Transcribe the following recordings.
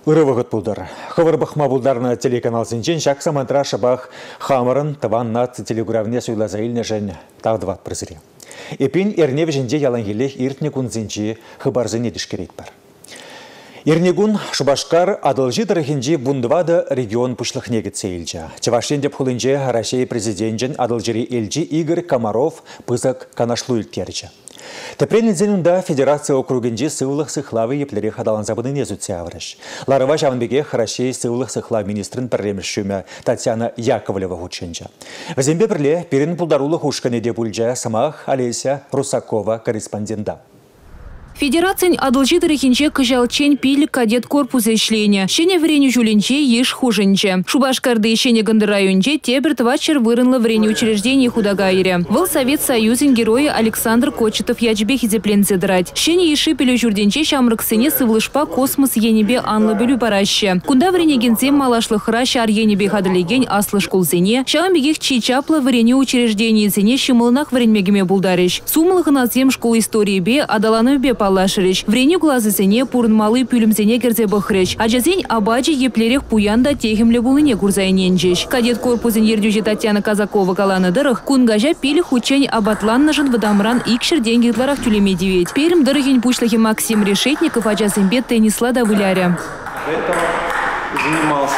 Ырывығыт бұлдар. Хывырбықма бұлдарына телеканал сенчен шақ самантра шабақ хамырын таван нат телеграфне сөйлаза илне жән тағдыват прызыре. Эпин эрнев жінде ялангелех иртне күнзенче хыбарзыне дишкерет бар. Ернегун Шубашкар адылжы дырыхинжи бундывады регион пушлыхне кетсе илча. Чавашен деп хулынже Россия президентжен адылжыри элчи Игорь Комаров пызык канашлу илтерчі. Тепренедзенунда Федерация округенжи сывлых сыхлавы еплері хадалан забыны незутсе аврыш. Ларыва жавынбеге Россия сывлых сыхлав министрін пірремішшуме Татьяна Яковлева худшенча. Вазембе бірле перін пулдарулых ушкане деп ульжа самах Олеся Русакова корреспондента. Федерациян адылжы дырыхинче кыжалчен пиль кадет корпусы ишлене. Шене вреню жулинче еш хужинче. Шубашкарды шене гынды районче тебір твачер вырынлы вреню учреждений худагайре. Выл Совет Союзин герои Александр Кочетов ячбе хизепленце драть. Шене еши пилю журденче шамрыксыне сывлышпа космос енебе анлы білю параще. Кунда врене генцем малашлыхра шар енебе хадылеген аслы школзене. Шамбегех чичаплы вреню учреждений зене шимылнах вренмегеме булдарыш. Сумылыхын азем школ истории бе адаланы бе палашырыш. Вреню глазысыне пурнмалы пюлімзене керзе бахрыш. Ажазень абаджи еплерех пуянда техимле булыне курзайненжеш. Кадет корпусын ердюжи Татьяна Казакова каланы дырых, кунгажа пили хучень абатланнажын вадамран икшер деньгитларах тюлеме девять. Перім дырыхин пушлахи Максим Решетников ажазымбе теннисла да выляря. Этого занимался.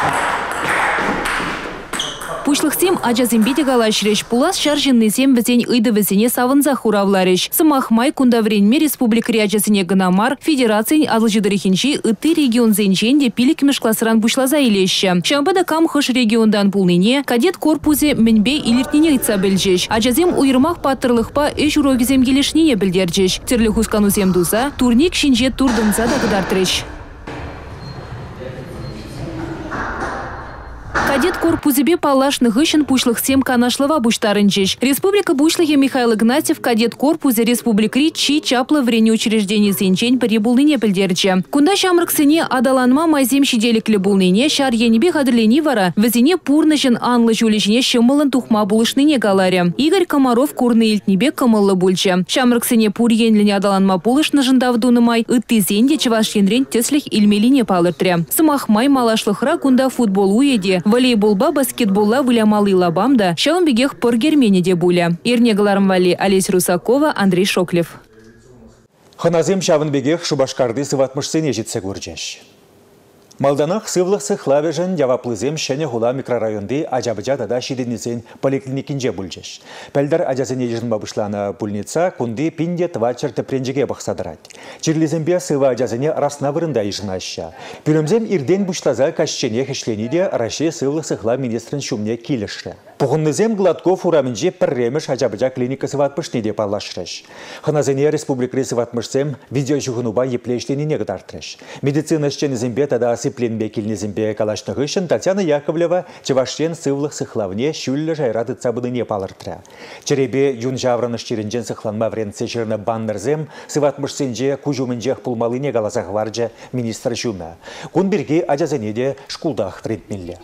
Пушлыхсем ажазымбете галашреш. Пулас шаржинный сем бізен ыйды візене савынза хуравлареш. Сымахмай кунда вренме республикри ажазыне гынамар Федерациян адылжыдырыхинчи ыты регион зенченде пиликмеш классыран пушлаза илеші. Шамбада камхыш региондан пулныне кадет корпузе мінбе илертнене ыйтса білжеш. Ажазем уйырмақ паттырлықпа эш урогизем келешнене білдерджеш. Терлі хусканусем дуза турник шинже турдынса да гыдартреш. Кадет корпузебе палашных ищен пушлыхсем канашлыва буштарынчеш. Республика бушлыхе Михаил Игнатьев кадет корпузе республикри чи чаплы врене учреждений зенчень перебулныне пілдерче. Кунда шамрыксыне адаланма майзем шиделіклі булныне шар енебе хадырлени вара візіне пурнышын анлы жулешіне шымылын тухма булышныне галаре. Игорь Комаров курны илтнебе кымыллы бульче. Шамрыксыне пур енліне адаланма пулышнышын давдунымай ытты зенде чывашенрен теслих илмелине палыртре. Сымахмай малашлыхра кунда футбол уеде. Волейболба, баскетболла вылямалы лабамда, шаумбегех пор герменеде буля. Ирнегаларым вали Олеся Русакова, Андрей Шоклев. Ханазем шавынбегех Шубашкарды сыватмышсыне жетсе көржеш. Малданах сывлық сықлавежен яваплызем шәне хула микрорайонды ажабыжадада шиденесен поликлиникинже бүлжеш. Пәлдер ажазыне ежін бабышланы бүлница күнді пинде твачер тепренжеге бақсадырад. Чирлизембе сыва ажазыне расна вырында ежін ашша. Пүлімзем ирден бұшлаза кашчене хешленіде Россия сывлық сықла министрін шумне келіші. Пұғыннызем Гладков урамынже пірремеш ажабыжа клиника сыватпышны деп алашырыш. Ханазыне республикри сыватмышсем видеожығынуба еплешленіне гыдартрыш. Медицина шченезембе тада сыпленбе келнезембе калашных ышын Татьяна Яковлева чеваштен сывлық сықлавне шүллі жайрады цабыдыне палыртыры. Черебе юн жаврыныш черенжен сықланма вренце жерні баннерзем сыватмышсенже кужумынжех пулмалыне галазақ варжа министр жүмі. Кун бірге ажазынеде шкулдақ трендмелі.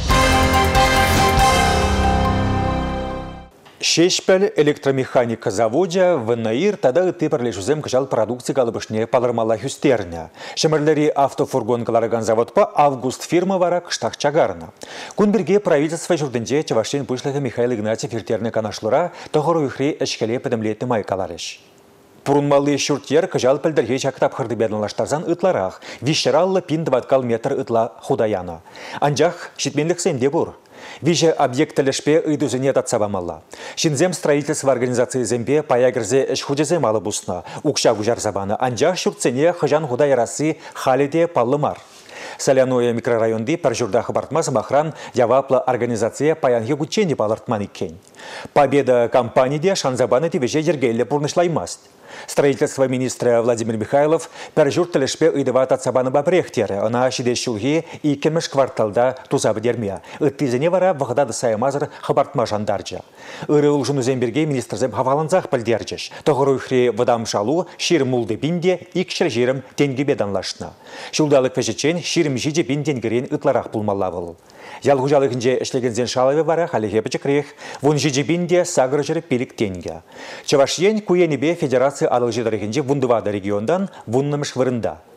Шешпәл электромеханика заводе в Наир тада теперле жүзем кыжал продукция галыбышне палырмала хүстерне. Шемерлери автофургон каларыган заводпа август фирма вара кыштақ чагарына. Кунберге правительство жүрдінде чеваштен пышлығы Михаил Игнатьев иртерне канашлыра тоғыру ихре әшкеле пәдімлетті майкаларыш. Пурунмалы шүрттер кыжал пәлдерге чактап хырды бәдінлаштарзан ытларақ, вишераллы пин 20 метр ытла худаяны. Анжақ шитменлік сенде бұр. Виже объектілішпе үйдузіне татсабамалла. Шинзем строительство организации зембе паягірзе әш худезем алы бұсына. Укша гужар забаны. Анжақ шүртсене хыжан худай арасы халиде паллымар. Соляное микрорайонды пәржурда хабартмасы махран явапла организация паянғы гученде палыртман иккен. Победа компанияде шанзабаны тевеже ергелі пұрнышлаймаст. Строительство министра Владимир Михайлов пәржур тілішпе үйдіва татсабаны бапрехтері. Она шиде шулги и кемеш кварталда тузабы дерме. Үттізіне вара вғыдады сайымазыр хабартма жандаржа. Үрі ұлжын үземберге министрзем хаваланзақ пілдерджеш. Тоғыру үхре вадам шалу шир мулды бинде икшір жерім тенгебе данлашына. Шулдалық пәжечен ширім жиде бинденгерен үтларақ пулмалавыл. Ялғужалығынже ішлегензен шалавы бара халеге бічікрех, вон жиде бинде сағыр жыры пелік тенге. Чавашен куенебе Федерация адылжыдарығынже вундывады региондан вуннымыш вырында.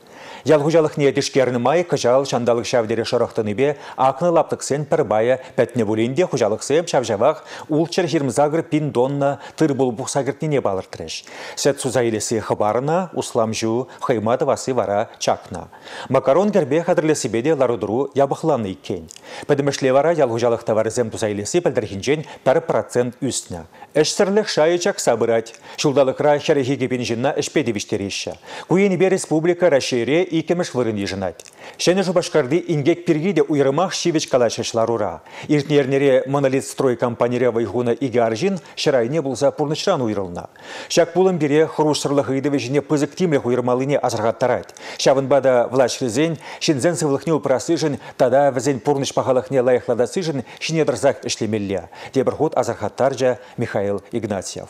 Ялғужалық ниетішкеріні май күжал шандалық шавдері шырықтыныбе ақны лаптықсен пір бая пәтіне бөлінде құжалықсып шавжавақ ұлчыр 20 загыр пин донна тыр бұл бұқсагыртіне балыртырыш. Сәт сузайлесі хабарына усламжу хайматы васы вара чакна. Макарон гербе қадырлесі беде ларудыру ябықланы иккен. Пәдімішле вара ялғужалық товарызем тузайлесі пәлдірхінжен 1% үстіне. Әшсірлік шайычак сабырать. Шулдалықра шәрехи кепенжінна ішпедевіштереші. Куен бе республика Рашире и кемеш вырын ежинать. Шәне жубашкарды ингек пиргиде уйрымах шивич калашышларура. Иртнернере монолит строй компанияре вайгуна игаржин шарайне булса пурнышран уйрылна. Шак булын бере хрушсырлық идевежіне пызыктимлек уйрмалыне азырғаттарать. Шавынбада влашрызен, шинзен сывлықне упрасыжын, тада візен пурныш пахалықне лайықладасыжын шинедірзақ ішлемелле. Дебірхот азырғаттаржа Михаил Игнатьев.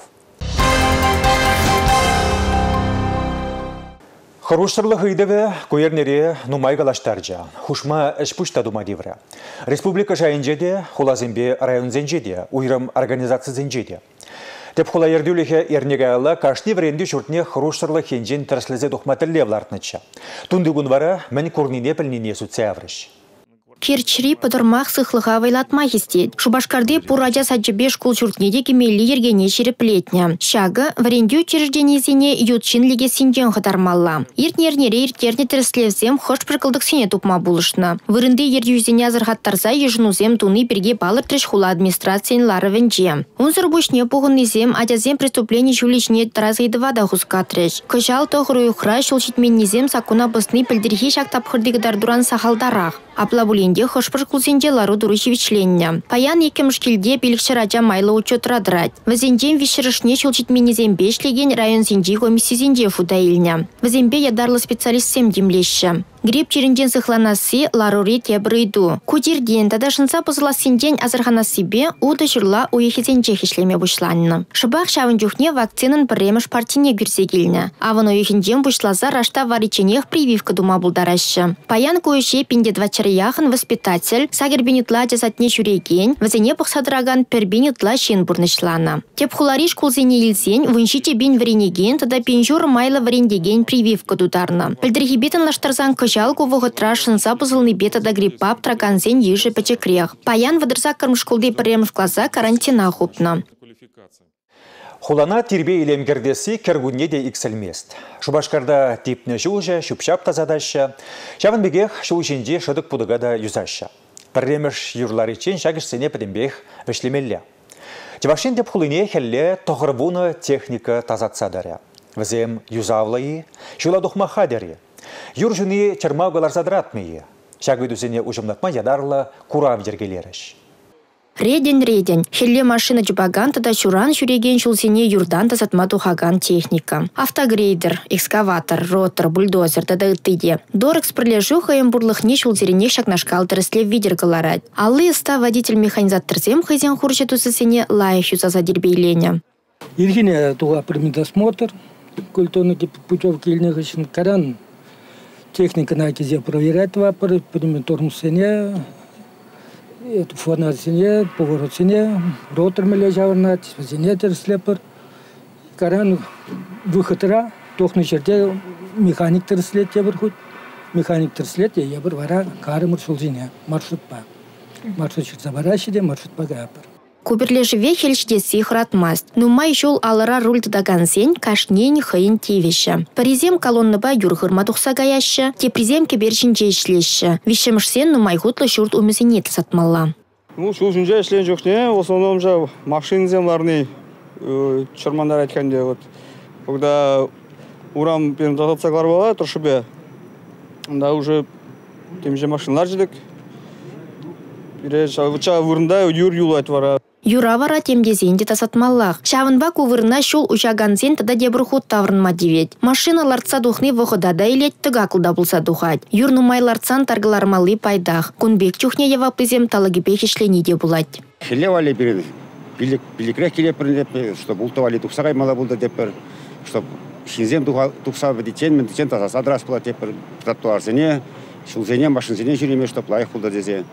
Хорошырлық үйдеве көйернере нумай галаштаржа. Хушма әшпушта думадивра. Республика жайынжеде, хулазымбе районзенжеде, уйрым организацизенжеде. Теп хула ердюліхе ернеге кашни вренді шүртіне хорошырлық хенжен тәрслезе дұқматылле влартныча. Тундығын вара мән көрніне пілніне сүтсе аврыш. Керчри подырмақ сықлыға вайлатма естет. Шубашкарды пурадя саджыбе школ жұртнеде кемелі ергене шеріплетне. Шағы варенде учрежденезіне ютчин легесінден қыдармалла. Иртнернере ирттерне тіріслевзем хош прикылдық сене тупма булышны. Вырынды ердюзене азырғаттарса ежінузем туны берге балыр треш хула администрациян лары венже. Унзыр бушне пуғыннезем адязем преступление жуличне таразайдывада хұска треш. Кыжал тоғыры ұқра шулшитменнезем сакуна бысны пілдірхе шак тапқырдығыдар дуран сахалдарақ. Апла бұленде хошпыр құлзенде лару дұрышевичленне. Паян екемішкелде белікшіраджа майлы учет радырать. Візенден вишірішне шылчитменезем бешлеген район зенде комиссизенде фудаилне. Візембе ядарлы специалистсем демлеші. Гриб черенден сыхланасы ларури тебрыйду. Кудирден тадашынса пызыласынден азырханасыбе уды жырла уехезенже хешлеме бушланны. Шыбақ шавын жүхне вакцинын піреміш партине гүрсегілні. Авын уехенден бушлаза рашта вариченех прививка дума булдарашы. Паян көйше пинде двачарияхын воспитатель сагербенетла жазатне жүреген, візене бұқсадыраган пербенетла шен бурнышланы. Теп хулариш кулзене илзен, выншите бен варенеген, тада пенжур майлы варендеген прививка дударны. Пілдірхебетін лаштарзан жалку вғытра шынса бұзылны бетада гриппап траганзен ежі пәчекрех. Паян вадырза кырмышкулды піреміш клаза карантина хупны. Хулана тирбе илемгердесі кергунне де иксельмест. Шубашкарда типне жылжа, шупшап тазадаща. Шавын бегех жылжинде шыдық пудыгада юзаща. Піреміш юрлары чен шагышсене пірімбех вешлемелле. Тевашин деп хулыне хелле тоғырбуны техника тазатсадаря. Візем юзавлайы, жула дұхмахадері. Юржыны чармаугалар задыратмые. Шагведузене ужымнатма ядарлы курав дергелеріш. Реден. Хелле машина джубаган тада шуран жүреген жылсене юрдан тазатма тухаган техника. Автогрейдер, экскаватор, ротор, бульдозер тада ыттыде. Дорекс прилежу хайым бурлыхне шулзерене шакнашкал тіресле видергаларать. Аллы ыста водитель-механизаторзем хайзен хурче тусысене лайых юзаза дербейлене. Иргене туға предметосмотр, культурный путевки ильных үшін каран. Техника на кизе проверять вапоры, предметорнусене, фонарсене, поворотсене, ротор мележавырнать, зенетер слепер. Каран выходра, тохны жерде механик терслет ебір худ. Механик терслет ебір вара карымыр шулзине, маршрут па. Маршрут шырза барашиде, маршрут па гапыр. Куберлежеве хельшдеси хратмаст. Нумай жол алыра руль тадагансен кашнен хайын тевеші. Паризем колонныба юрғырма тұқса гаяшы, тепризем кебершінже ішлеші. Вишемшсен нумай хутлы шурт умезене тасатмалла. Шул жүнже ішлен жоқне, в основном же машинземларны чырмандар әйткенде. Когда урам тазатсаклар бала, тұршыбе, да уже темже машинлар жедік. Выча вырында юр айтвара. Юра вара темдезенде тасатмаллах. Шавынба кувырына шул учаганзен тада дебір худ таврынма девет. Машина лартса духны вғыдада илет тыгакылда булса духать. Юр нумай лартсан таргылармалы пайдах. Кунбек чухне евапызем талагипек ишлени де булать. Хелевали перед пиликрех келепір, что бултавали тухсагай мала булда депір, что шинзен тухса вдетен, мен течен тазасадрас была тепір тротуарзене, шулзене, машинзене жүреме, что плайх булда дезе.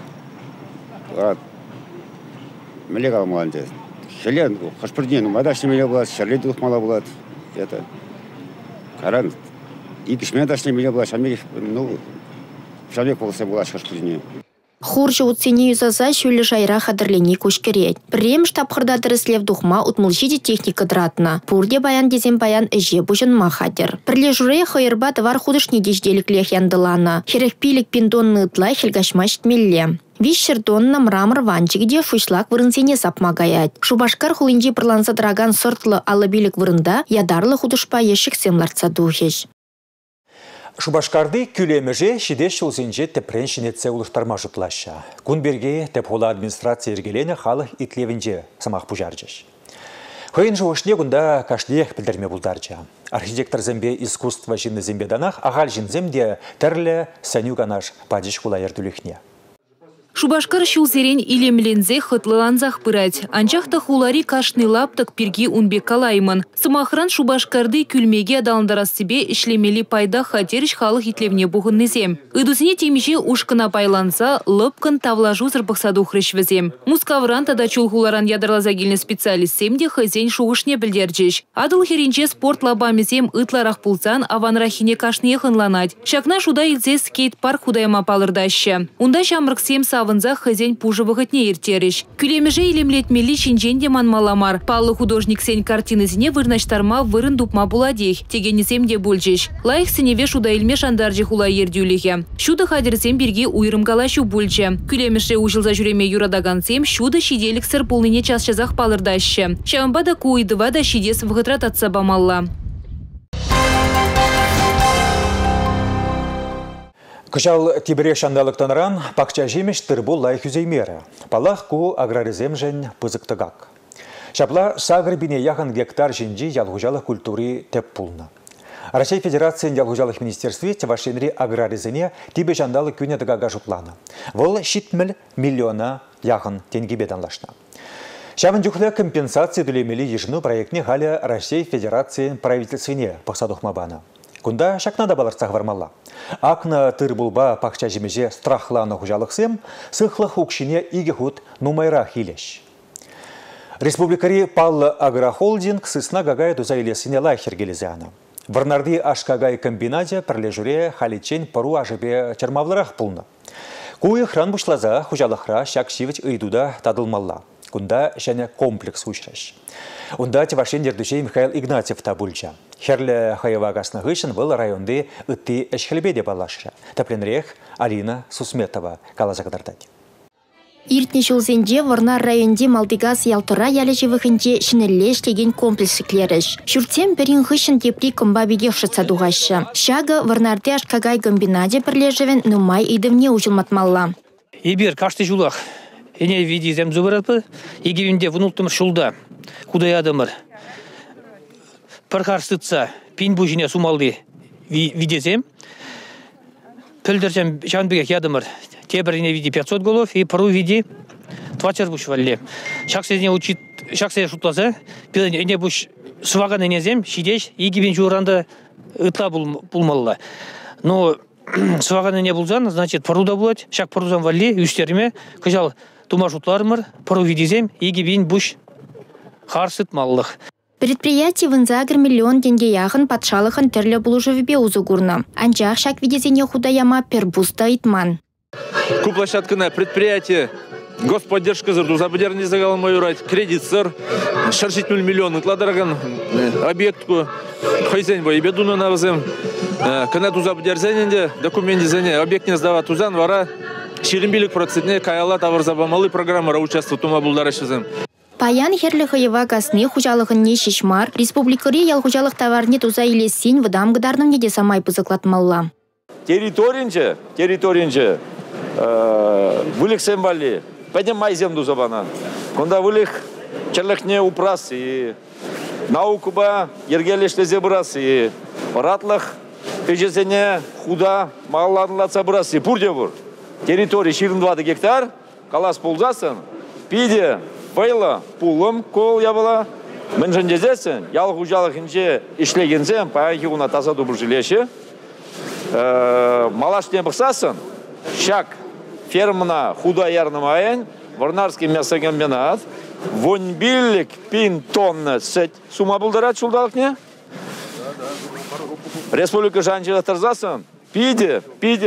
Мелега алмаланды. Хелен, хашпырден, мадашны мелега болады, шарледы ұқмала болады. Это каран, икішмен дашлемеле була, шамек болса була шаш күзіне. Хуржы утсене юзаза шүлі жайра хадырлене көшкерет. Бірем штабқырда дырыслев дұхма утмылшиде техника дыратына. Пурде баян дезен баян әже бұжынма хадыр. Бірле жүре хайырба товар худышне дежделіклех яндыланы. Херекпилік пиндонны ытлай хелгашма штмелле. Вишер тонна мрамор ванчигде фушлак вырынсене сапма гаят. Шубашкар хулинji пырланса драган сортлы алыбилік вырында ядарлы худышпа ешік семларца духеш. Шубашкарды күлемеже шидеш жылзенже тепрен шинетсе улыштарма жұтлаша. Күнберге тепхола администрация ергелене халық итлевінже самақ пұжаржыш. Хойын жоғышне күнда кашлех білдірме бұлдаржа. Архитектор зембе искусства жинны зембеданах ағал жин земде тәрлі сәню ганаш падиш хула ердулехне. Шубашкар шулсерен илемлензе хытлыланзах пырать. Анчахта хулари кашны лаптык пирги унбек калаймын. Сымахран Шубашкарды күлмеге адалындарас себе ишлемели пайда хатеріш халық итлевне бұғыннезем. Ыдусыне темеше ушкына байланса, лыпкын тавлажу зырбықсаду хрышвезем. Мускавран тада чулхуларан ядарлазагильны специалистсемде хызен шуғышне білдерджеш. Адыл херенче спорт лабамезем ытларах пулсан аванрахине кашны ехынланать. Шакна шуда илзе скейт-парк худайма палырдашы. Унда шамрыксем вынза хызен пужы вғытне ертеріш. Күлемеже илемлетмели шинженде манмаламар. Палы художник сен картинызіне вырнаштарма вырын дупма буладех. Тегенесемде бульжеш. Лайық сеневе шуда илме шандаржы хула ердюліге. Шуды хадерсем бірге уйрымгалашу бульче. Күлемеше ужылза жүреме юрадагансем шуды шиделік сыр пулныне час-чазақ палырдашы. Шамбада куйдыва да шидес вғытрат атса бамалла. Кышал тибіре шандалықтаныран пақча жемеш тырбу лайх юзеймері. Палах ку аграризем жен пызықтығақ. Шапла сағыр бине яғын гектар жинжи ялғужалық культури теп пулна. Россия Федерациян ялғужалық министерстве тевашенри аграризене тибе жандалы күне дыгаға жұтланы. Вол 70 миллиона яғын тенгебеданлашна. Шавын жүхлі компенсация дүлемелі ежіну проектне ғаля Россия Федерациян правительствене пақсадухмабаны. Кунда шакнада баларцах вармалла. Акна тырбулба пақча жемеже страхланы хужалықсем, сықлық ұқшыне игехут нумайра хилеш. Республикари Паллы агрохолдинг сысна гагай дуза илесіне лайхер гелезяны. Варнарды ашкагай комбинате пірлежуре халичен пару ажыбе чермавларах пулны. Куы хран бушлаза хужалықра шак шивіч ыйдуда тадылмалла. Кунда шәне комплекс учраш. Унда тевашен дердушей Михаил Игнатьев табульча. Херле хаевагасны гышын был районды ытты эшхелбеде балашыра. Тапленрех Алина Сусметова калазагдардать. Иртне жылзенде Варнар районде Малтыгас ялтыра ялежі вғынде шинелле штеген комплексліклеріш. Шүртсем бірін ғышын тепри комбабеге шыца дуғашы. Шага Варнарде ашкагай комбинаде бірлежевен нумай идывне ужылматмалла. Ибер кашты жулақ. Эне видизем зубыратпы, егевінде вұнылтымыр шулда, кудай адамыр. Парқарсытса, пин бұжіне сумалды видезем, пілдірсем жанбегек ядымыр, тебіріне види 500 голов, и пару види 20 бұш валле. Шақсене шутласа, эне бұш сваган энезем, шидеш, егевен жуыранда ытла бұлмалла. Но сваган эне бұлзан, значит, паруда болады, шақ парузан валле, үстеріме, күжал, тумашутлармыр, пару видизем, егебин буш харсыт маллых. Предприятие вынзагр миллион тенге яғын патшалықын түрлі бұлужывебе узугурны. Анчақ шак видезене худаяма пербуста итман. Куплощадкына предприятие господдержка зырду забудерни загал мою рать, кредит сыр, 60 миллион ытладыраган объектку, хайзен бой бедуну навзем, канату забудерзененде, документе зене, объект не сдават узан, вара, Ширинбилик процентне каяла таварзабамалы программара участвует тума булдарашызым. Паян херлі хайыва гасны хужалығын не шешмар, республикари ял хужалық товарне туза илесін выдам гыдарным неде самай пызықлатмалла. Территоринче, вылық сэмбали, пәдем майзем дузабана. Конда вылық черліхне упрас и наукуба ергелешлезе бұрас и ратлық пежезене худа мағаланлаца бұрас и пурде бұр. Территория 22 гектар, калас пулзасын, пиде, байла, пулым, кол ябыла, мінжіндезесін, ялық ұжалық інже ішлегензен, паяңки ғуна таза дұбыр жилеші, малашне бұқсасын, шак фермына худа ярным айын, Варнарский мясокомбинат, вонбиллик пин тонны сет сума бұлдарат шулдалық не? республика жанчыға тұрзасын, пиде,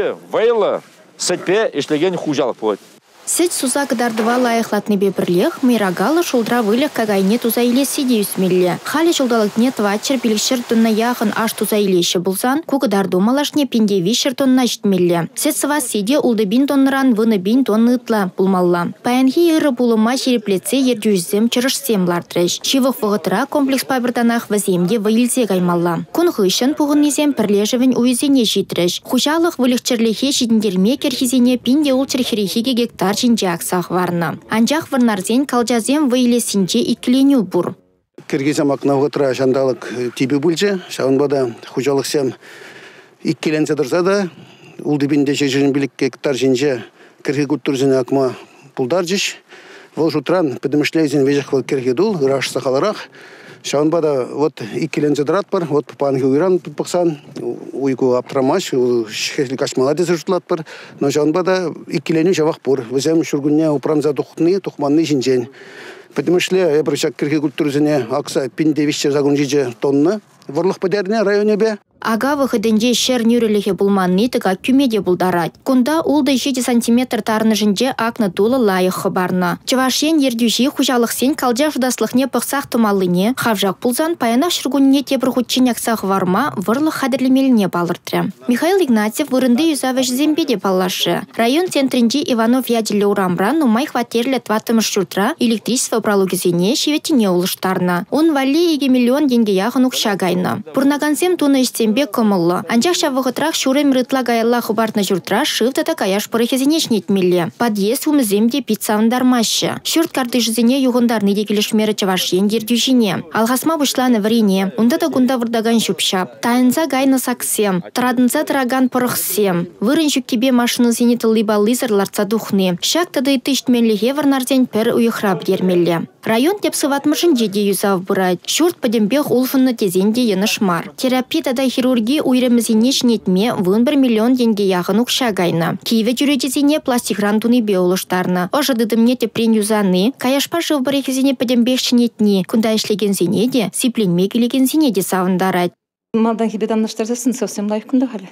вайла, сәтпе ішлеген хужалық болады. Сет суза кдардыва лайықлатны бебірлех, мейрагалы шулдра вылық кагайне туза илесі деюсмелі. Халі жылдалықне твачыр білікшір тонна яғын аш туза илеші бұлзан, кугыдарду малашне пендеви шыр тонна жітмелі. Сет сыва седе улды бин тонныран выны бин тонны ытла бұлмалла. Паянхи ыры бұлыма шереплетсе ердюзім чырышсем лартрыш. Шивық вғытыра комплекс пабырданақ ваземде вайылзе гаймалла. Күн ғышын пұғыннезем пірлежівін уйзене житрыш. Хужалық вылықчырлихе жидіндерме керхизене пинде улчырхерихеге гектар жинжақсақ варны. Анжақ варнарзен калжазем вайлесінже икленю бұр. Киргизам ақнауғытыра жандалық тибі бүлже, шағынбада хужалықсем иккеленсе дұрса да, улдыбінде 20 гектар жинже кіргі күттірзіне ақма бұлдар жиш. Вол жұтран підімішлейзен вежіқвал кіргедул, ғыраш сақаларақ. Шағынбада вот иккеленсе дұрат бар, вот папанғы ұйран бұқсан, уйку аптрамаш, шехеслік ашмаладезі жұтлат бар. Но шағынбада иккелену жавақ бұр. Візем шүргінне ұпранза тұқны, тұқманны жинжен. Підімішле, әбіршак кіргі күттірзіне ақса пиндевішчер загын жиже тонны. Варлық падеріне районе бе. Ага выходенде шер нюрелихе булманны тыга кюмеде булдарать. Кунда улды 7 сантиметр тарны жинже акны тулы лайық хабарна. Чывашен ердюжи хужалық сен калжа жудаслықне пықсақ тумалыне, хавжақ пулзан паянақ шыргунне тебір худчен яксақ варма варлық хадырлемеліне балыртры. Михаил Игнатьев вырынды юзавыш зембеде паллашы. Район центринде Иванов яділі урамран умай хватерлі тватымыш шутра электричество прологизене шеветіне улыштарна. Он вали 2 миллион деньги яғын ұқшагайна. Пурнаганзем туны бек комылы. Анчақ шавығытрақ шурем рытла гаялла хубартны жүртра шывтата каяш пырыхезенешнет милли. Подъезд умыземде пиццавындармашы. Шүрт картышызене юғындарны декелешмері чавашен дердюжине. Алғасма бұшланы варене. Унда да гунда вырдаган шүпшап. Тайынса гайны саксем. Традынса тыраган пырықсем. Вырын жүккебе машыны зенетылы балызырларца духны. Шак тады тыштмеліге варнарден пір уйықрап дермелі. Район тепсыватмышын жеде юзав бұрайд. Шүрт падембех улфынны тезенде енышмар. Терапия тада хирургия уйрымызене шнетме 1 миллион деньги яғын ұқшагайны. Киеве жүречезене пластик рантуны беолыштарны. Ожадыдымне тепрен юзаны, каяшпа жылбарекезене падембех шнетни. Кунда ішлеген зене де, сипленме келеген зене де савындарайд. Малдан хибедан наштарзасын совсем лайк кунда халі.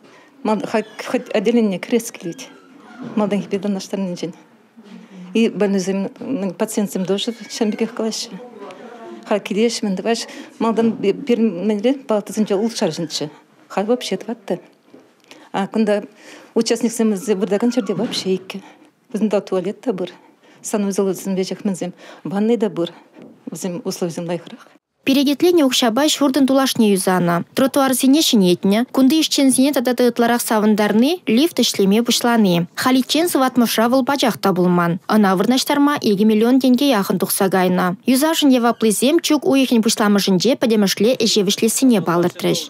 Хоть отделение крест келейді. Малдан хибедан наштарны жен. И больным пациентам тоже шамбекех классы. Халкидеш мен даваш малдан перменле палтысынча улчар жинче. Хал вообще тватты. А кунда участник семіз бұрдаган жерде вообще икке. Біздің туалет та бұр. Санузылысын вежек мензем. Ванной да бұр. Біздің условиям лайхырақ. Перегетление ұқшабай шурдын тулашне юзана. Тротуар зене шинетне, кунды ішчен зене тадаты ытларақ савындарны, лифт ішлеме бұшланы. Халитчен сыватмыша выл бажақта бұлман. Ана вырнаштарма 2 миллион деньги яқын тұқсагайна. Юзашын еваплызем чук уйхен бұшламышынже падемішле эжевішлесіне балыртрыш.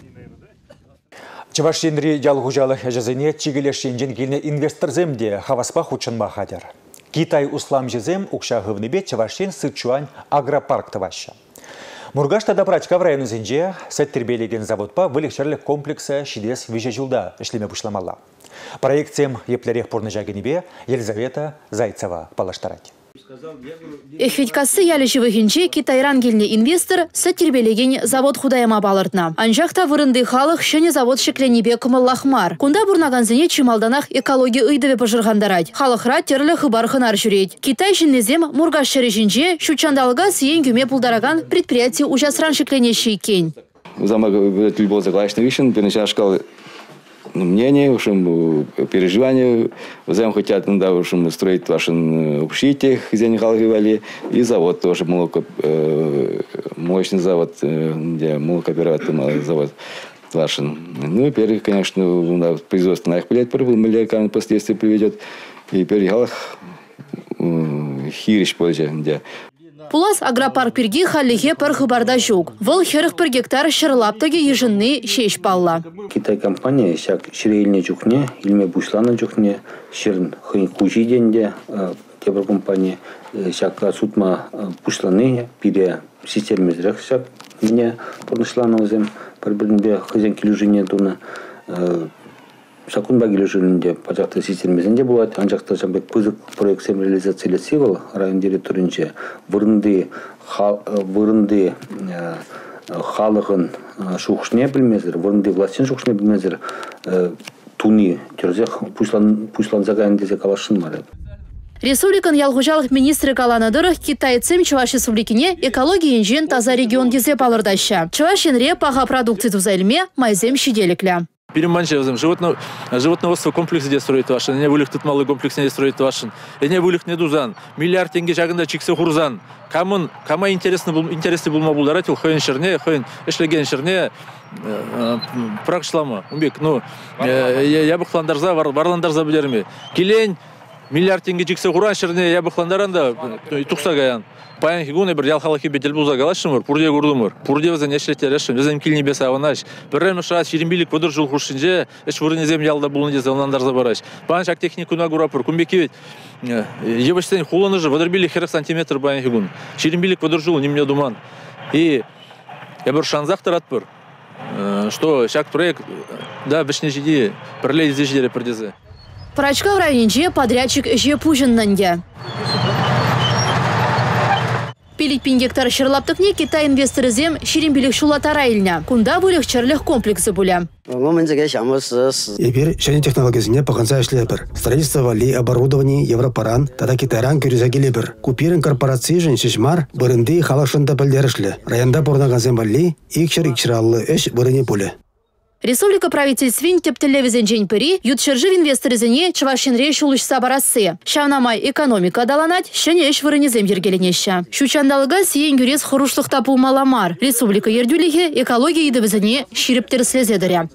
Чавашенри ялғужалық әжізіне чигелешенжен келіне инвесторземде хаваспа хучынма хадер. Китай услам жезем ұқшағывныбе Чавашен Сычуань агропарк таваща. Мургаштада прачка в району зенже сәттербелеген заводпа вылекшерлік комплексы шидес виже жылда ішлеме бұшламалла. Проектсем еплерек порныжагенебе Елизавета Зайцева палаштарать. Эхвиткасы ялешевыхинче Китайран келіне инвестор сәттербелеген завод худаяма балыртна. Анжақта вырынды халық шене завод шекленебе кымыллахмар. Кунда бурнаганзыне чималданақ экология ыйдыве пожырғандарад. Халықра терлі хыбар хынар жүрет. Китай жиннезем мургаш шережинче шучандалыға сиен күме пулдараган предприятие ужасран шекленеші екен. Замок любой заглашный вишен, перенеча шкалы мнение, переживания, взаим хотят строить ваши общите, вали, и завод тоже молочный завод, где молокооператорный завод Лашин. Ну и теперь, конечно, производство на их плет прибыл, последствия приведет, и переехал хириш позже, где. Пулас агропарк перги халихе пар хыбарда жук. Выл херых пар гектар шырлаптыге ежынны шеш палла. Китай компания шак ширельне жукне, илме бушлана жукне, ширн хын хужи денде, тебір компания шак сутма бушланы, пире системезрек шак мне порнышлана өзем, бір-бірінде хызен келужине дуна. Шакун багилы жөнінде пажақты системесінде болады. Анжақта жамбек пызык проектсем реализациялы сивал район директорынче вырынды халығын шуқшыне білмезір, вұрынды властен шуқшыне білмезір, туни жүрзек пушланзаган десе калашын мары. Республикан ялғужалық министрі Каланадыр Китайцем Чуваш Республикине экология инжен таза регион десе палырдаща. Чувашенре паға продукции тузайльме майзем шиделіклі. Переманчевым животноводство комплексы де строит вашин, не вылих тут малый комплекс не строит вашин, не вылих не дузан, миллиард тенге жагында чиксе хурзан. Кама интересный был мабулдарать, хойн шерне, хойн эшлеген шерне, пракшлама. Умбек, я бы хландарза, варландарза билерме. Килень миллиард тенге чиксе хуран шерне, я бы хландаранда, тухсагаян. Паян хигуны бір ялхалахи бетел буза галашымыр, пурде гурдумыр, пурде вазан ешлетер ешім, везем килни беса аванаш. Біррем шаат шерембилік выдыр жыл хушинже, еш вырынезем ялда булын дезе онандар забараш. Паян шак технику нагурапыр, кумбеки ведь, ебаштен хуланы же, выдырбили херах сантиметр паян хигун. Шерембилік выдыр жыл, не мне думан. И я бір шанзах таратпыр, что шак проект, да, бешне жиди, пірлей здесь ждері пердезе. Прачка в районе подрядчик Жепужиннанде. Пиликпин гектар шырлаптықне Китай инвесторы зем шерембилік шулатара иліне. Кунда бөлік чырлық комплексы бұлі. Епер және технологиясыне пақанса әшлепір. Строительство вали оборудование Европаран, тада Китайран көрізагелебір. Купирин корпорации жын шешмар, бұрынды халашында пілдерішлі. Районда бұрнаған зем вали, икшір-икшіраллы өш бұрыне пөлі. Республика правительствин тептелевізен жень піри, ютшыржы инвесторызыне Чувашенре шулышса барасы. Шавнамай экономика даланать, шыне эш вырынезем ергеленеші. Шучандалыга сиен гюрез хорушлықта пулмаламар. Республика ердюліге экология едівізіне шириптер слезедірі.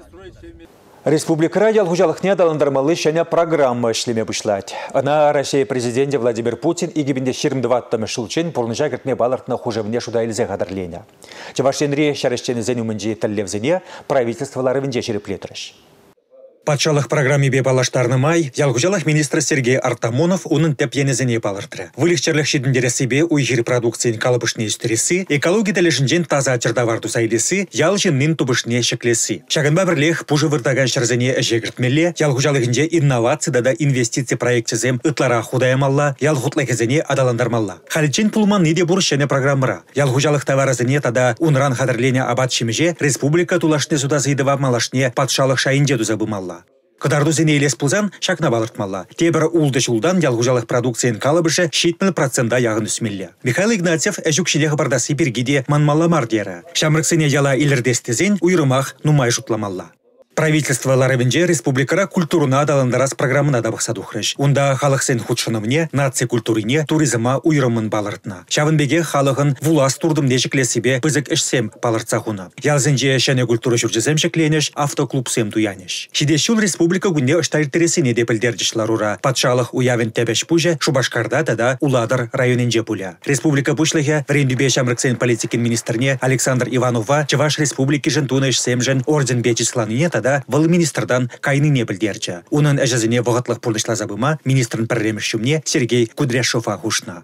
Республикара ялгужалықне даландармалы шәне программа ішлеме бұшлать. Ана Россия президенті Владимир Путин игібінде 22 шылчен пұрныжа кіртме балыртына хужевіне шудайлызе қадырлене. Чувашенре шәріштенізен үмінже тәллевзіне правительстволары вінде шереплетіріш. Патшалық программе балаштарны май, ялгужалық министр Сергей Артамонов унын тәпенезіне балыртыры. Вылықчерлік шедіндері себе уйжир продукциян калыбышне үстересі, экология дәлешінжен таза ачырдаварту сайлесі, ялжыннын тубышне шеклесі. Шағынба бірлех пужы выртаган шарзіне әжегіртмелі, ялгужалығынже инновация да инвестиция проектізем ытлара худаямалла, ялгутлығызіне адаландармалла. Халичен пулман неде бұрышшене программыра. Ялгужалық товаразыне тада унран хадырлене абат шемеже республика тулашне судазыйдыва малашне патшалық шайынже дузабымалла. Кадарду зене елес пулзан шакна балыртмалла. Тебір улды-шулдан ялгужалық продукциян калыбышы 70% яғын үсмелі. Михаил Игнатьев әжукшіне ғыбардасы бергиде манмалла мардері. Шамрыксыне яла илердестезен уйрымақ нумай жұтламалла. Правительство ларавенже республикара культуруна адаландарас программына да бақсадухрыш. Унда халық сен худшынымне, нация культурине, туризма уйрымын балыртна. Шавынбеге халығын вулас турдым нешікле себе пызык ішсем балыртсағуна. Ялзенже шәне культура жүржізем шекленеш, автоклубсем туянеш. Шидешул республика гүнне ұштайртересіне де білдердішларура. Патшалық уявен тәбеш пуже Шубашкарда тада Уладыр районенже пуля. Республика пушлығы врендюбе шамрыксен политикин министрне Александр Иванова Чуваш республики жентуна ішсемжен орден бечисланыне да вал министрдан кайныне білдерчі. Унын әжізіне вағытлық пұрдышла забыма министрін пірремішшімне Сергей Кудряшова хушна.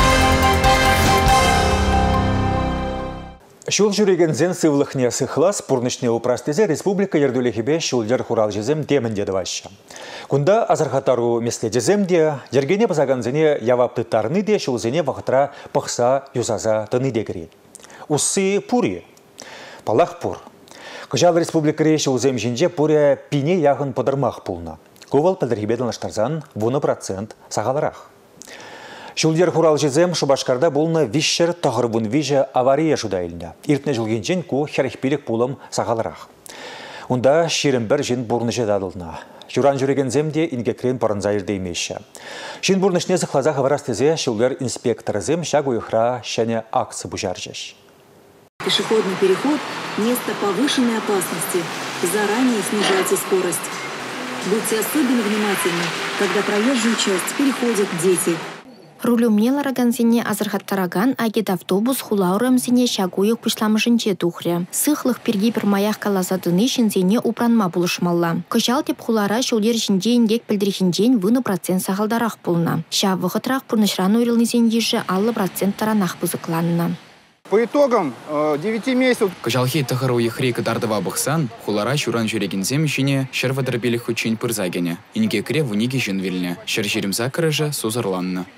Шул жүреген зен сывлықне сықлас пұрнышне ұпрастезе республика ердулехебе шулдер хурал жезем демінде дывашы. Кунда азархатару месле жеземде, ергене базаганзене явапты тарны де шулзене вақытра пықса юзаза тыны дегірі. Усы пури, палақ пур. Кыжал республика рейші ұзем жинже пуря пине яғын подырмақ пулна. Ковал пәдіргебедін аштарзан 1% сағаларақ. Шулдер хурал жезем Шубашкарда болны вишшер тағырбын вижа авария шудайлына. Иртне жылгенчен ку херехпелік пулым сағаларақ. Унда шерім бір жин бұрнышы дадылна. Журан жүреген земде ингекрен парынзайырды емеші. Жин бұрнышне зықлаза хаварастезе шулдер инспекторы зем шаг уйықра шәне аксы бұжаржеш. Пешеходный переход – место повышенной опасности. Заранее снижайте скорость. Будьте особенно внимательны, когда проезжую часть переходят дети. Рулюмне лараганзине азырхаттараган агит автобус хулаурымзине шагуйық пышламышынче тухря. Сықлық перги бір маях калазадыны шинзене упранма булышмалла. Кыжал теп хулара шулер жинде ингек білдірхінден 1% сағалдарақ пулна. Шавығытрақ пұрнышран ойрылнызен еші 1% таранақ бұзықланына. По итогам 9 месяцев Кыжалхи тахару ехри кадардова бахсан, хулара шуран жүреген земщине, шервадырбелих учень пырзагене, инге кре вуниги жинвильне, шержиримза каража сузарланна.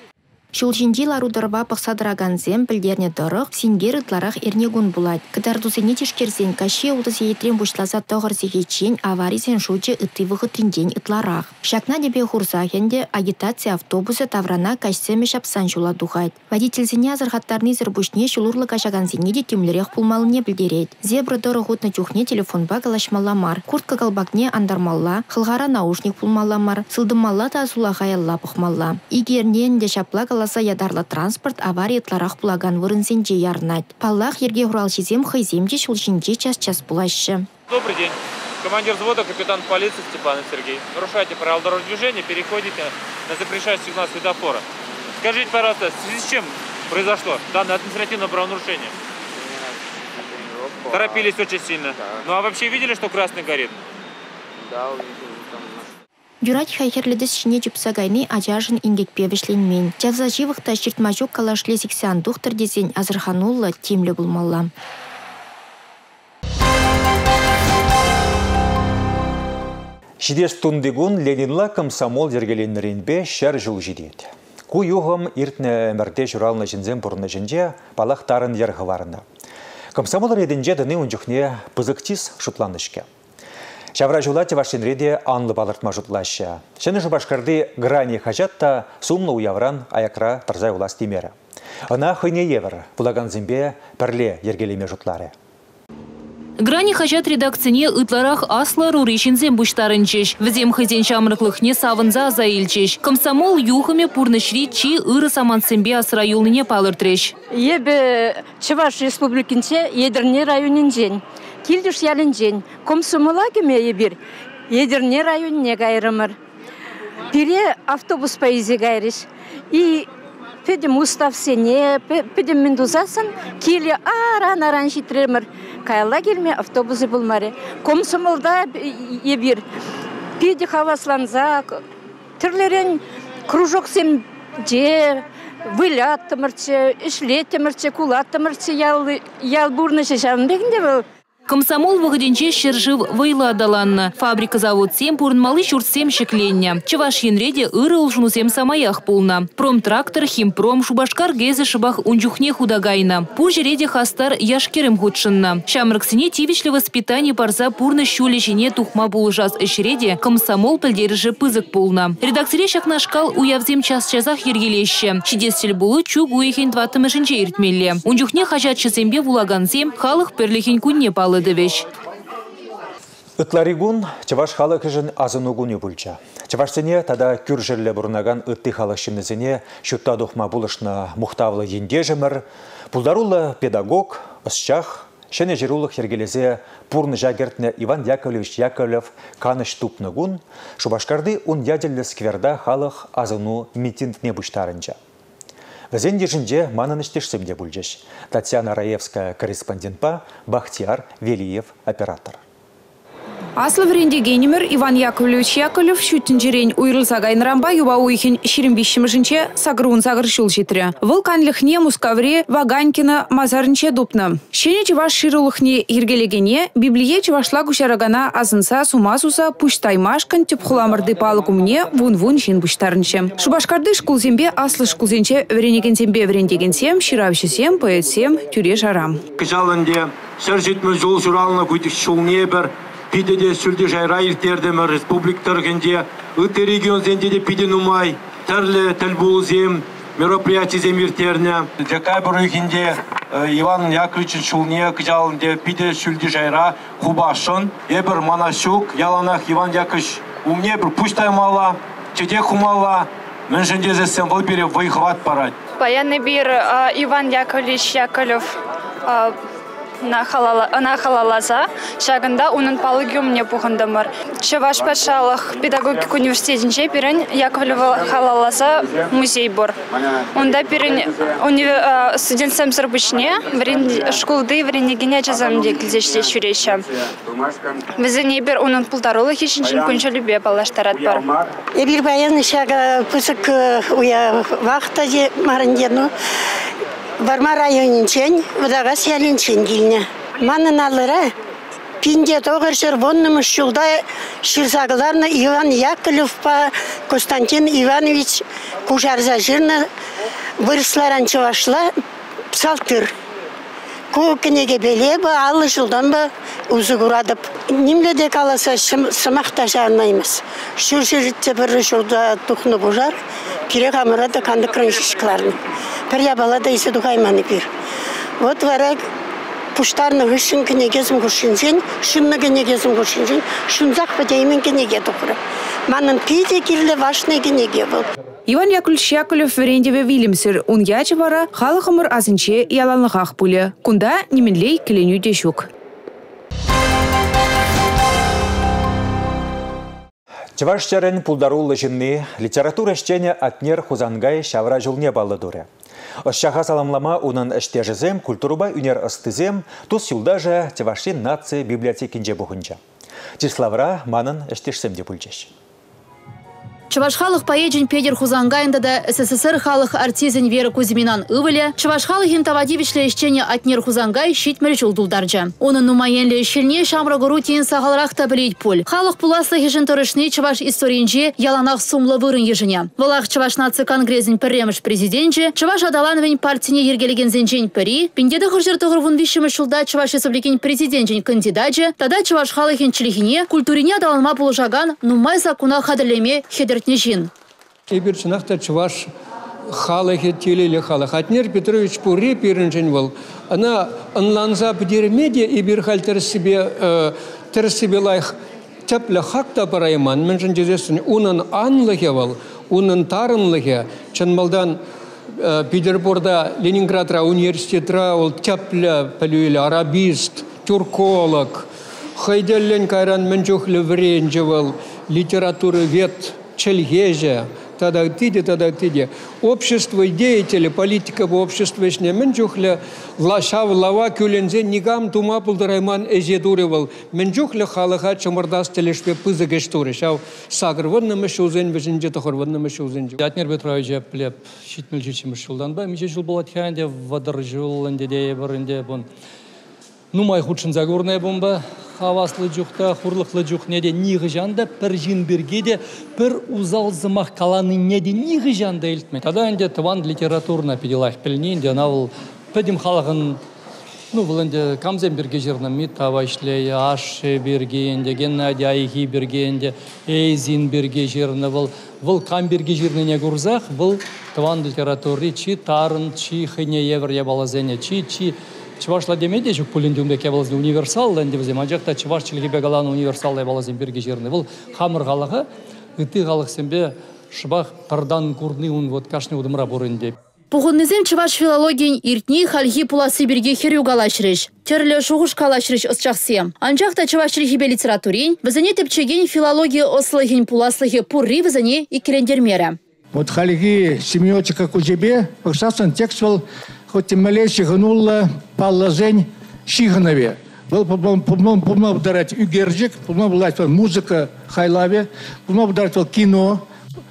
Шулшинди ларудырба пықсадыраганзем білдерне дұрық, сенгер ытларақ эрнегун булать. Кытардусыне тишкерсен каше удысы етрен бушласа тоғыр зегечен аварийсен шучы ыты вғытрінден ытларақ. Шакна дебе хурсахенде агитация автобусы таврана кашсеме шапсан шула духать. Водительсене азырхаттарны зірбушне шулурлы кашаганзене де темлерек пулмалыне білдерет. Зебра дұры ғутны чухне телефонба галашмаламар. Куртка калбакне андармалла, хылғара наушник пулмаламар, сылдымалла та сулағайалла пұхмалла. Игернен де шапла галаса ядарлы транспорт авариятларақ пулаган вырынсенже ярнать. Паллах ерге хуралшизем хайземде шулшинде час-час пулашы. Добрый день. Командир взвода, капитан полиции Степанов Сергей. Нарушаете правила дорожного движения, переходите на запрещающий сигнал светофора. Скажите, пожалуйста, в связи с чем произошло данное административное правонарушение? Торопились очень сильно. Ну а вообще видели, что красный горит? Да, увидел. Юрать хайхерледес шине чупсагайны ажажын ингекпевешленмен. Чавзаживықта шертмажук калашле 80 духтар десен азырханулла тимлі булмалла. Шидес тундыгун Ленинла комсомол дергеленеринбе шар жыл жидет. Куюғым иртне мәрте журалны жінзен бұрны жінже палақтарын ярғыварына. Комсомол редінже дыны унжухне пызықтис шутланышке. Шавра жулати вашенреде анлы балыртма жутлашы. Шыны жубашкарды грани хажатта сумны уявран аякра тарзай улас темері. Ана хыне евр, булаган зімбе пірле ергелеме жутлары. Грани хажат редакцияне ытларах асла руришинзем буштарынчеш. Візем хызен шамрықлықне савынза азаилчеш. Комсомол юхыме пурнышри чи ыры самансембе асыра юлныне палыртреш. Ебе Чуваш республикинче едірне районинжен. Килдіш ялінжен. Комсомола кеме ебір. Едірне районне гайрымыр. Пире автобус поезе гайриш. И педем устав сене, педем мендузасын, киле аран житремір. Кайла келме автобусы булмаре. Комсомолда ебір. Педе хавасланза, түрлерен кружок сем же, вылаттымырчы, ішлеттімірчі, кулаттымырчы ялбурнышы жавынбегінде бұл. Комсомол вғыденче шыржыв вайла адаланна. Фабрика завод сем пурнмалы шуртсем шекленне. Чываш енреде ыры улшунусем самаях пулна. Промтрактор, химпром, шубашкар гезе шыбах унчухне худагайна. Пужереде хастар яшкерем худшынна. Шамрыксыне тивичле воспитание парза пурны щулешине тухма булжаз эшреде комсомол пілдеріжі пызык пулна. Редакцире шакна шкал уявзем час-часах ергелеще. Шидестел булы чуг уехен тватымышынче иртмелле. Унчухне хажатшысембе вулагансем халық перлехен кунне палы. Ытларигун чаваш халық жын азынугуны бүлча. Чавашсыне тада күржерлі бұрынаган ытты халық шымнызыне шутта дұхма бұлышна мұқтавлы ендежімір, пулдарулы педагог, ұсчах, шене жирулық ергелезе пурны жагертне Иван Яковлевич Яковлев каныш тупнығын, шубашкарды он яделі скверда халық азыну митингне бұштарынча. Візен дежінде манын іштешсімде бүлжеш. Татьяна Раевская корреспондентпа, Бахтияр Велиев оператор. Аслы вренде генемір Иван Яковлевич Яковлев шүттінжерен уйрылса гайнырамба юба уйхен 25-шімішінче сагруын сагыр шул жетірі. Выл канлыхне Мускавре Ваганькина мазарынче дупны. Шене чеваш ширулыхне ергелегене Библие чевашла кушарагана азынса сумасуса пуштаймашкан тюп хуламырды палыкумне вун-вун жин буштарынче. Шубашкарды шкулзембе аслы шкулзенче вренегенсембе врендегенсем, ширавшысем, поэтсем, тюре жарам. Кыжалынде сыр жетміз жол журалына көйтік шулне бір пидеде сүлде жайра иртердемі республиктаргенде, үті регион зенде пиде нумай, тәрлі тіл болзем, мероприятий зем иртерне. Декабрь үйгенде Иван Яковлевич шулне кыжалынде пиде сүлде жайра хубашын, ебір манашук, яланах Иван Яковлевич умне бір пуштаймала, чеде хумала, мен жінде зесен бұл бере выхват парать. Баяны бір Иван Яковлевич Яковлев на халалаза, шагында унын палыгиум не пухандамар. Чаваш патшалық педагогик университетінше бірін Яковлева халалаза музей бор. Онда бірін студентсам сырбышне, школды вренегене жазамде кілзеште шүреші. Візіне бір унын пұлдарулы хешіншін күнші любе балаштарат бар. Бір баян шага пысык уя вақта же марындену. Барма районинчен, выдага сялинчен гильня. Манын алыра, пинде тоғыршыр воннымыш жылда шырсағыларны Иван Яковлев па Константин Иванович Кушарза жирны Вырысларан чывашла псалтыр. Көкінеге беле ба, алы жылдан ба өзі құрадып. Немледе қаласа сымақта жағынаймыз. Шүр жүрітте бір жылда тұқны бұжар, кире қамырады қанды крыншышқыларын. Бір ябалада есі дұғайманы бір. Вот варак пуштарны ғышын кінегезім ғышынжен, шынны кінегезім ғышынжен, шынзақ бәдеймен кінеге тұқыры. Манын пейде кирлі вашны кінеге бұл. Иван Яковлевич Яковлев верендеве вилимсер, уньячы вара халықымыр азынче яланлығақ бұлі. Кунда неменлей кіленю дешук. Чавашчарен пулдарулы жинны литература штене атнер хузангай шавра жылне балы дуре. Ошчаға саламлама унын іштежізем, культуруба үнер ыстызем, тус юлдажа Чавашин нации библиотекинже бұхынча. Тиславра манын іштешсем де бүлчеш. Чуваш халық поэджин Педер Хузангайында да СССР халық артизен Вера Кузьминан ывыле, Чуваш халық тавадивишле ишчене атнер Хузангай щитмер жулдулдаржа. Оның нумайенле ишчелне шамра гуру тиен сағалрақта білейд пуль. Халық пуласлы ежін тұрышны Чуваш историнже яланақ сумлы вырын ежіне. Валақ Чуваш наци конгрезін пірреміш президентже, Чуваш адаланвен партине ергелеген зенжен піри, пиндеді хыржыр тұғырвын вишімі шулда Чуваш республикин президентжен кандидатже, тада Чуваш халықын чилихине культурине адаланма пулжаган нумай закуна хадырлеме хедер Ибір шынақта Чуваш халығы телелі халық. Атнер Петрович Пуре перінжен бол. Ана анланза бідермеде ибір хал терсібе лайх тәплі хақта парайман. Мен жын жезесін унын анлығы бол, унын тарынлығы. Чынмалдан Петербурда Ленинградра университетра ол тәплі пәлуелі арабист, тюрколог. Хайделлен кайран мен жоқлы вренжі бол, литературы вет, Чельгеже, тогда тиде. Общество, деятели, политика в обществе, менджухля, лашав, лава, кюлензе, нигам, тума, пулдарайман, эзедуревал, менджухля, халаха, чамардас, телешпе, пызагештуре, шав, сагр, ванна мешузен, веженже, тохор, ванна мешузен. Атнер Петрович, плеп, щитмельчичи мешулдан, ба, миже жил балатханде, вадар жил, ландеде, барынде, бон. Ну, май худшин загорная бомба, хаваслы жухта, хурлыклы жух неде ниғы жанда, пір жин бергеде, пір узал зымақ қаланы неде ниғы жанда елтмей. Тада энде тыван литературна педелах пельненде, навыл педим халағын, ну, бұл энде камзен берге жернами, тавашлей, ашы бергенде, Геннадий Айхи бергенде, Эйзин берге жерні, бұл кам берге жерніне көрзақ, бұл тыван литературы, чи тарын, чи хыне евр ебалазене, чи Чувашла демеде жүк пулинде умбеке балазин универсал, ленде візем, анжақта Чуваш чилгебе галаны универсал балазин берге жеріне. Бұл хамыр ғалығы, үті ғалық сенбе шыбақ пардан курны он вот кашны удымра борынде. Пухыннызем Чуваш филологин иртни хальхи пуласы берге херю галашрыш. Терлі шуғыш калашрыш осчақсем. Анжақта Чуваш чилгебе литературин, візіне тепчеген филология ослығын пуласлығы пурри візіне икелендермері. Вот хальхи семиотика кузебе, пақшасын текст был хоть малей шиханула положень шиханове. Был пулмал ударять югержик, пулмал ударять музыка хайлаве, пулмал ударять кино,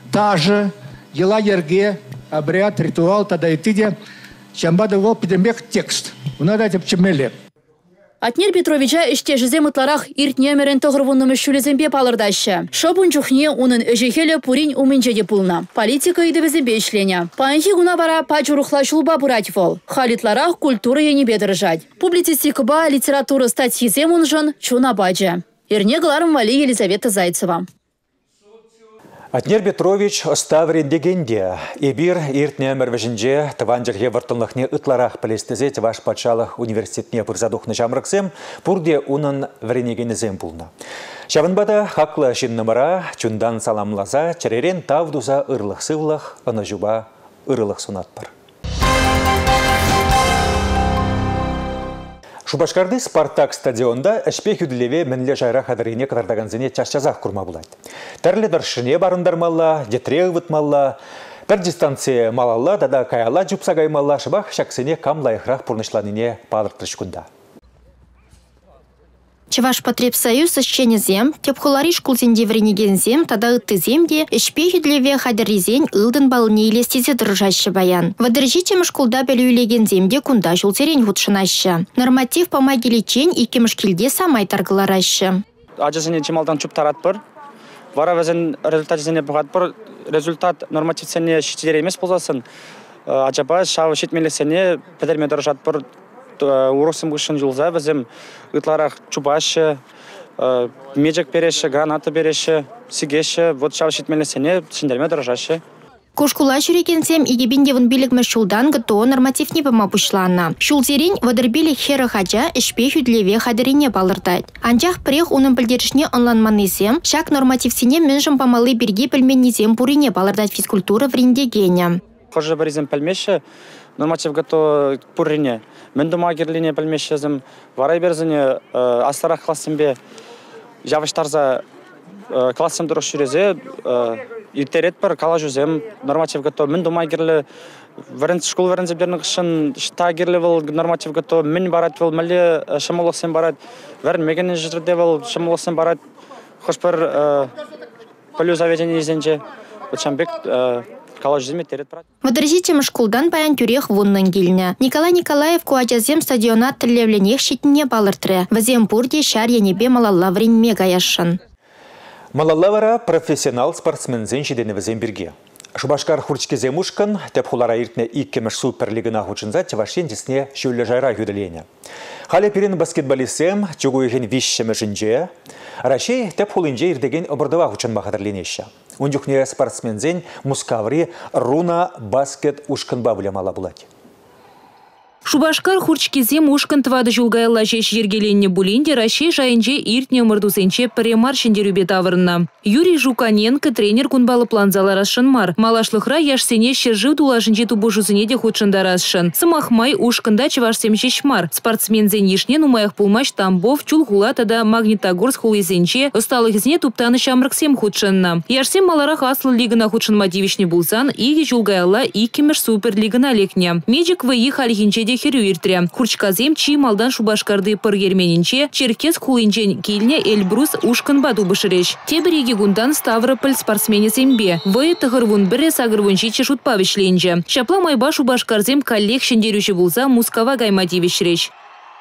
таже, дела ерге, обряд, ритуал, тогда и тиде. Чамбада вол пидембек текст. Унадать обчемеле. Атнер Петровича іштежізе мұтларақ иртнемерен тоғырвыннымы шүлезембе палырдашы. Шобын жүхне оның өжекелі пурин умынжеде пулна. Политика идевізембе ішлене. Паанхи гуна бара пачурухла шулба бурать вол. Халитларақ культура ені бедіржать. Публицистикаба литература статьизем унжын чуна баджа. Ирне гларым вали Елизавета Зайцева. Атнер Петрович оставрен дегенде. Эбир иртнемер вежінже таванжырге вартынлықне ытларақ палестезе Чуваш патшалық университетне пырзадухны жамрықсем, пурде унын вренегенезем пулна. Шавынбада хақлы жиннымыра, чундан саламлаза, чаререн тавдуза ырлық сывлық, ына жуба ырылық сунатпыр. Шубашкарды Спартак стадионда әшпек үділеве мінле жайра қадырыне қадырдағанзыне чашчазақ құрма бұлайды. Тәрлі дұршыне барындармалла, жетіре ұвытмалла, бір дистанция малалла, дада каяла жүпсағаймалла шыбақ шақсыне кам лайықрақ пұрнышланыне палыртырыш күнда. Чуваш Потребсоюз ісченезем, тепхолари шкулзенде вренегензем, тада ыттыземде, ішпе хүдлеве хадырризен ылдын балыне елестезе дыржашы баян. Вадыржичем шкулда бәлюйлегенземде кунда жултерен худшынашы. Норматив помагиличен икемшкилде самай таргыларашы. Ажызыне чемалдан чуп таратпыр. Вара вәзін результат жезіне бұғатпыр. Результат нормативцене шетер емес боласын. Ачапа шау шетмелесене педерме дорожат пор уросым гышын жылза бізім ытларақ чубашы, меджек береші, граната береші, сигеші, вот шау шетмелесене шиндерме дорожашы. Кошкула шурекенсем игебиндевын билікмі шулдан гыто нормативне бама пушлана. Шулзерен вадырбилі хері хаджа ішпе хүдлеве хадырине балырдайд. Анчах прех унын білдерішне онланманызем, шак нормативсене міншім памалы бірге пілменнезем пурине балырдайд физкультура вриндегене. Хожа баризем пілмеші, норматив гыто пурине. Мен дума герлине пілмешезім, варай берзіне астарах классымбе жавыштарза классым дұрыш жүрезе, Иртерет бар кала жүзем норматив гыто мен думай герлі школ варензе бернік шын шта герлі был норматив гыто мен барат был мәлі шамолықсен барат варен мегенен жүрде был шамолықсен барат хош бір полю заведение изенже учамбек кала жүзем иртерет барат. Водоржитем школдан баян тюрех вуннан гильня. Николай Николаев куачазем стадиона тілевленех шетіне балыртыры. Вазем пурде шар янебе малалла вренме гаяшын. Малаллавара профессионал спортсмензен жиденевізен бірге. Шубашкар хурчкезе мушкан, тәп хулара иртне иккемеш суперлигына хучынза тевашен десне шөлі жайра юделене. Халі перен баскетболисем чугуеген вишшеме жінже, рашей тәп хулынже ирдеген обырдыва хучын бағадырленеші. Ундюхне спортсмензен мускаври руна баскет ушканба білемала бұлады. Шубашкар хурчкезем ушкан твады жулгайла жеш ергеленне булинде Рашей жайынже иртне мырдусенче премар шендерюбе тавырына. Юрий Жуканенко тренер кунбалы планзала расшынмар. Малашлықра яшсене шержив дулашынче тубужузыне де худшында расшын. Сымахмай ушканда чевашсем шешмар. Спортсмензен ешнен умаях пулмаш Тамбов, Чулхула тада Магнитогорск хулезенче ысталықызне туптаны шамрыксем худшынна. Яшсем маларах аслы лигына худшынма дивишне булсан, иге жулгайла икемеш суперлигына лекне. Меджик вайи халихинче де херю иртре. Хурчказем чи малдан Шубашкарды пыр ерменинче, Черкес хулинчен килне Эльбрус ушканба тубышыреш. Тебереги гундан Ставрополь спортсменесембе. Вай тығырвун бірі сағырвунчиче шутпавишленже. Шапла майба Шубашкарзем коллег шендерюші булса Мускава гаймадивишреш.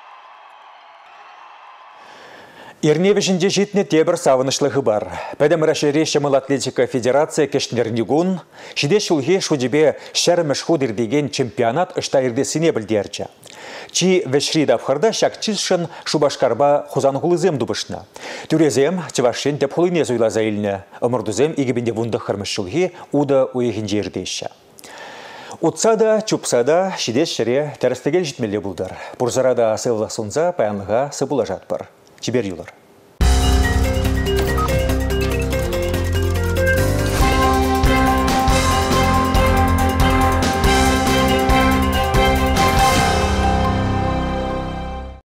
Ирневішінде жетіне тебір савынышлығы бар. Пәдім рашыре Шамыл Атлетика Федерация кешнернігун, шиде шулге шудебе шәріміш худырдеген чемпионат ұшта ирдесіне білдерчі. Чи вешрида абхарда шакчишын Шубашкарба хузанғылызем дубышна. Түрезем чевашын деп хулыне зойла заиліне. Омырдузем игібінде вунды қырмыш шулге уды уйығын жердейші. Утсада, чупсада, шидес шыре тәрістігел жетмелі бұлдар. Бұрзарада сывлық сонза паянлыға сыбыла жатпыр. Чибер юлар.